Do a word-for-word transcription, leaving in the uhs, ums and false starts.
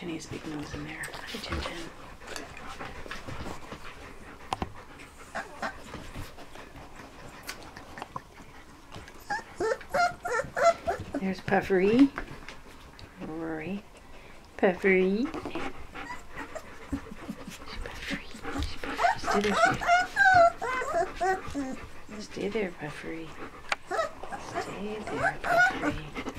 Tiffany's big nose in there. Hi, Chin Chin. There's Puffery. Rory. Puffery. Puffery. Stay there. Stay there, Puffery. Stay there, Puffery.